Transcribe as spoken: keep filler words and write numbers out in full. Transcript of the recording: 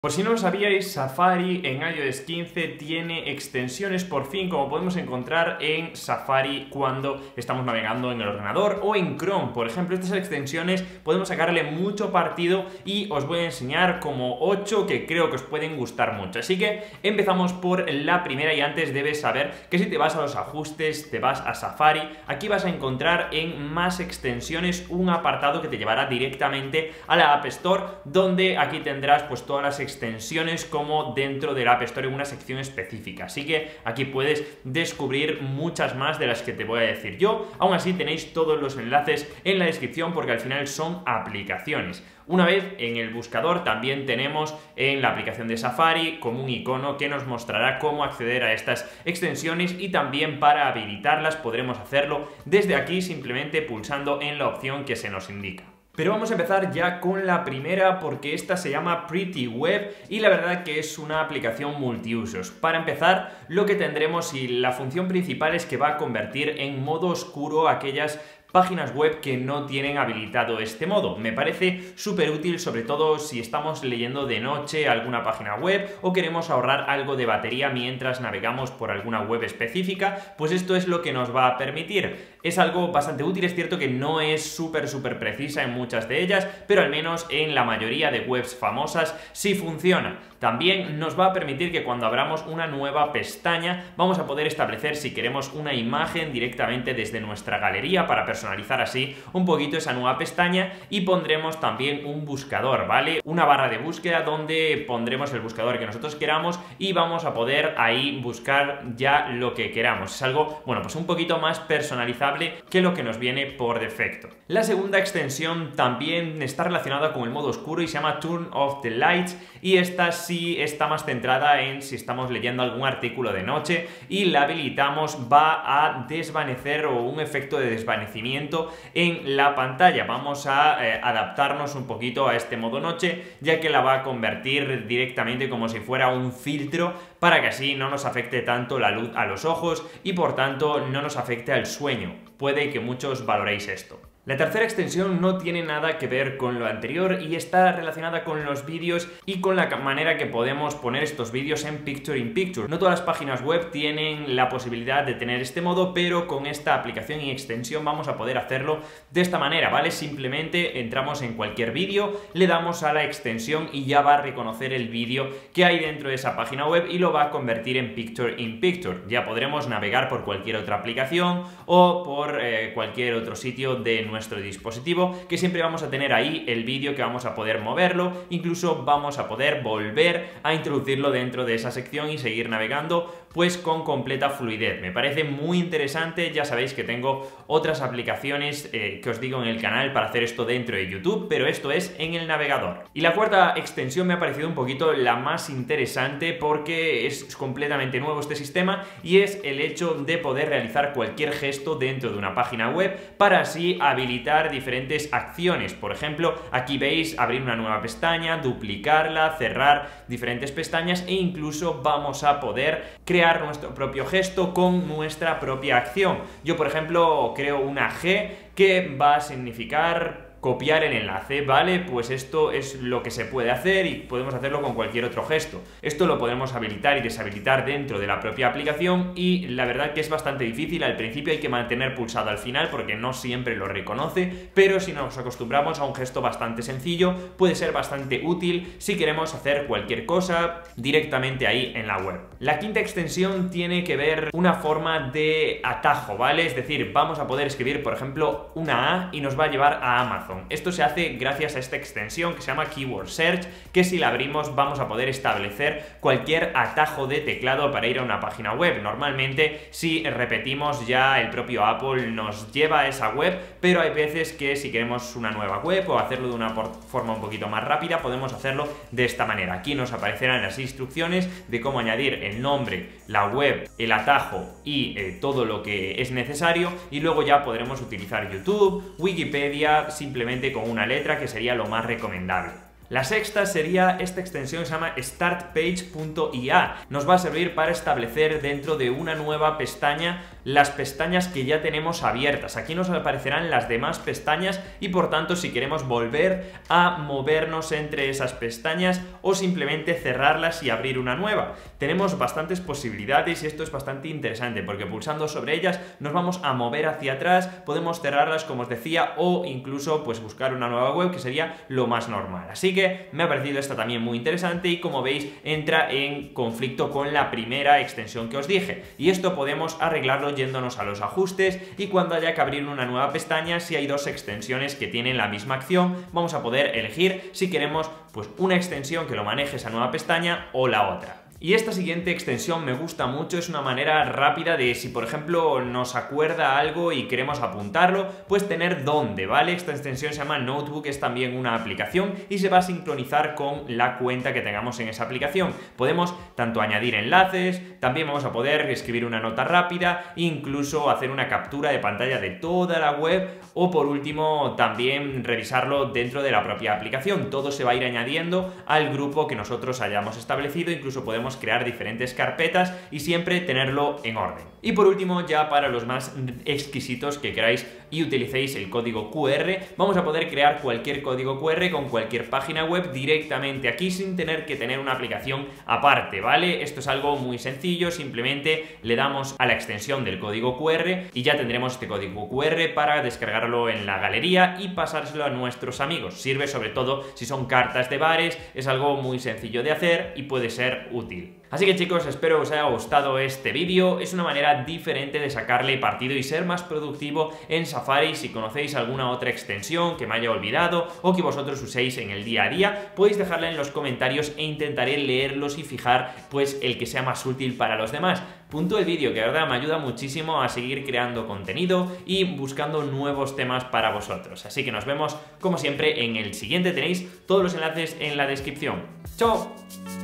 Por si no lo sabíais, Safari en iOS quince tiene extensiones por fin, como podemos encontrar en Safari cuando estamos navegando en el ordenador o en Chrome. Por ejemplo, estas extensiones podemos sacarle mucho partido y os voy a enseñar como ocho que creo que os pueden gustar mucho. Así que empezamos por la primera y antes debes saber que si te vas a los ajustes, te vas a Safari, aquí vas a encontrar en más extensiones un apartado que te llevará directamente a la App Store, donde aquí tendrás pues todas las extensiones extensiones como dentro de la App Store en una sección específica, así que aquí puedes descubrir muchas más de las que te voy a decir yo. Aún así tenéis todos los enlaces en la descripción porque al final son aplicaciones. Una vez en el buscador también tenemos en la aplicación de Safari como un icono que nos mostrará cómo acceder a estas extensiones, y también para habilitarlas podremos hacerlo desde aquí simplemente pulsando en la opción que se nos indica. Pero vamos a empezar ya con la primera, porque esta se llama Pretty Web y la verdad que es una aplicación multiusos. Para empezar, lo que tendremos y la función principal es que va a convertir en modo oscuro aquellas páginas web que no tienen habilitado este modo. Me parece súper útil, sobre todo si estamos leyendo de noche alguna página web o queremos ahorrar algo de batería mientras navegamos por alguna web específica, pues esto es lo que nos va a permitir. Es algo bastante útil, es cierto que no es súper súper precisa en muchas de ellas, pero al menos en la mayoría de webs famosas sí funciona. También nos va a permitir que cuando abramos una nueva pestaña vamos a poder establecer si queremos una imagen directamente desde nuestra galería para personalizar así un poquito esa nueva pestaña, y pondremos también un buscador, ¿vale? Una barra de búsqueda donde pondremos el buscador que nosotros queramos y vamos a poder ahí buscar ya lo que queramos. Es algo, bueno, pues un poquito más personalizable que lo que nos viene por defecto. La segunda extensión también está relacionada con el modo oscuro y se llama Turn Off the Lights, y esta sí está más centrada en si estamos leyendo algún artículo de noche y la habilitamos, va a desvanecer o un efecto de desvanecimiento en la pantalla. Vamos a eh, adaptarnos un poquito a este modo noche, ya que la va a convertir directamente como si fuera un filtro para que así no nos afecte tanto la luz a los ojos y por tanto no nos afecte al sueño. Puede que muchos valoréis esto. La tercera extensión no tiene nada que ver con lo anterior y está relacionada con los vídeos y con la manera que podemos poner estos vídeos en Picture in Picture. No todas las páginas web tienen la posibilidad de tener este modo, pero con esta aplicación y extensión vamos a poder hacerlo de esta manera, ¿vale? Simplemente entramos en cualquier vídeo, le damos a la extensión y ya va a reconocer el vídeo que hay dentro de esa página web y lo va a convertir en Picture in Picture. Ya podremos navegar por cualquier otra aplicación o por eh, cualquier otro sitio de nuestro dispositivo, que siempre vamos a tener ahí el vídeo, que vamos a poder moverlo, incluso vamos a poder volver a introducirlo dentro de esa sección y seguir navegando pues con completa fluidez. Me parece muy interesante. Ya sabéis que tengo otras aplicaciones eh, que os digo en el canal para hacer esto dentro de YouTube, pero esto es en el navegador. Y la cuarta extensión me ha parecido un poquito la más interesante porque es completamente nuevo este sistema, y es el hecho de poder realizar cualquier gesto dentro de una página web para así habilitar diferentes acciones. Por ejemplo, aquí veis abrir una nueva pestaña, duplicarla, cerrar diferentes pestañas, e incluso vamos a poder crear nuestro propio gesto con nuestra propia acción. Yo, por ejemplo, creo una G que va a significar copiar el enlace, ¿vale? Pues esto es lo que se puede hacer y podemos hacerlo con cualquier otro gesto. Esto lo podemos habilitar y deshabilitar dentro de la propia aplicación, y la verdad que es bastante difícil. Al principio hay que mantener pulsado al final porque no siempre lo reconoce, pero si nos acostumbramos a un gesto bastante sencillo puede ser bastante útil si queremos hacer cualquier cosa directamente ahí en la web. La quinta extensión tiene que ver una forma de atajo, ¿vale? Es decir, vamos a poder escribir, por ejemplo, una A y nos va a llevar a Amazon. Esto se hace gracias a esta extensión que se llama Keyword Search, que si la abrimos vamos a poder establecer cualquier atajo de teclado para ir a una página web. Normalmente si repetimos ya el propio Apple nos lleva a esa web, pero hay veces que si queremos una nueva web o hacerlo de una forma un poquito más rápida podemos hacerlo de esta manera. Aquí nos aparecerán las instrucciones de cómo añadir el nombre, la web, el atajo y eh, todo lo que es necesario, y luego ya podremos utilizar YouTube, Wikipedia, simplemente con una letra, que sería lo más recomendable. La sexta sería esta extensión que se llama startpage punto i a. Nos va a servir para establecer dentro de una nueva pestaña las pestañas que ya tenemos abiertas. Aquí nos aparecerán las demás pestañas y por tanto si queremos volver a movernos entre esas pestañas o simplemente cerrarlas y abrir una nueva. Tenemos bastantes posibilidades y esto es bastante interesante porque pulsando sobre ellas nos vamos a mover hacia atrás, podemos cerrarlas como os decía o incluso pues buscar una nueva web, que sería lo más normal. Así que me ha parecido esta también muy interesante y como veis entra en conflicto con la primera extensión que os dije, y esto podemos arreglarlo yéndonos a los ajustes y cuando haya que abrir una nueva pestaña, si hay dos extensiones que tienen la misma acción, vamos a poder elegir si queremos pues una extensión que lo maneje esa nueva pestaña o la otra. Y esta siguiente extensión me gusta mucho, es una manera rápida de si por ejemplo nos acuerda algo y queremos apuntarlo, pues tener dónde, ¿vale? Esta extensión se llama Notebook, es también una aplicación y se va a sincronizar con la cuenta que tengamos en esa aplicación. Podemos tanto añadir enlaces, también vamos a poder escribir una nota rápida, incluso hacer una captura de pantalla de toda la web o por último también revisarlo dentro de la propia aplicación. Todo se va a ir añadiendo al grupo que nosotros hayamos establecido, incluso podemos crear diferentes carpetas y siempre tenerlo en orden. Y por último, ya para los más exquisitos que queráis y utilicéis el código Q R, vamos a poder crear cualquier código Q R con cualquier página web directamente aquí sin tener que tener una aplicación aparte, ¿vale? Esto es algo muy sencillo, simplemente le damos a la extensión del código Q R y ya tendremos este código Q R para descargarlo en la galería y pasárselo a nuestros amigos. Sirve sobre todo si son cartas de bares, es algo muy sencillo de hacer y puede ser útil. Así que chicos, espero que os haya gustado este vídeo, es una manera diferente de sacarle partido y ser más productivo en Safari. Si conocéis alguna otra extensión que me haya olvidado o que vosotros uséis en el día a día, podéis dejarla en los comentarios e intentaré leerlos y fijar pues el que sea más útil para los demás. Punto el vídeo, que de verdad me ayuda muchísimo a seguir creando contenido y buscando nuevos temas para vosotros. Así que nos vemos como siempre en el siguiente, tenéis todos los enlaces en la descripción. ¡Chao!